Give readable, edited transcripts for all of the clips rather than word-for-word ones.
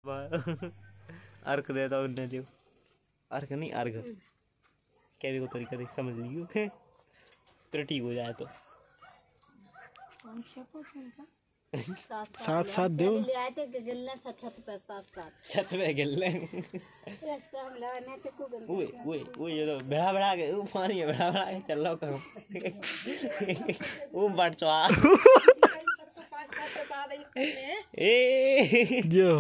अर्घ देता हूँ उन्हें जो अर्घ नहीं अर्घ कहने को तरीका देख समझ लियो तो ठीक हो जाए तो साथ साथ दो छत पे गिरले वो ये तो बड़ा बड़ा के वो पानी है बड़ा बड़ा के चल रहा करो वो बट चुआ ए जो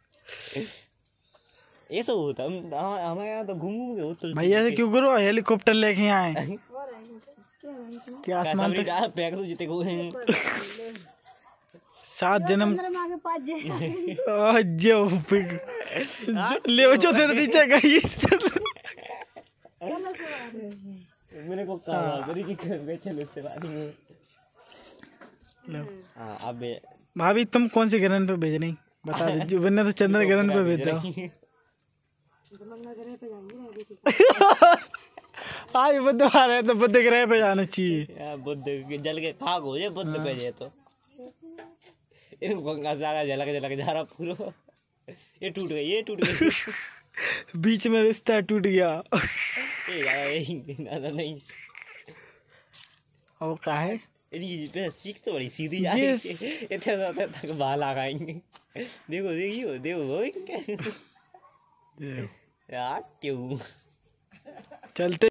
ये सब होता हमारे यहाँ तो घूम घूम के होता भैया से क्यों करो हेलीकॉप्टर लेके आए क्या आसमान पे पैक तो जीते को 7 जन्म जो ले जो तेरे नीचे गई मेरे को कहा करी कि चलो से बात हां अब भाभी तुम कौन से ग्रह पे भेज रही बता दीजिए वरना तो चंद्र ग्रह पे भेज दो आज बुध आ रहे तो बुध ग्रह पे जाना चाहिए बुध जल के खाक हो जाए बुध पे जाए तो इन गंगा सागर झलक जा रहा पूरा ये टूट गई बीच में रिश्ता टूट गया ये ज्यादा नहीं और क्या है ये सीख तो बड़ी सीधी जा रही है इतने तक बाल लगाएंगे देखो यार क्यों चलते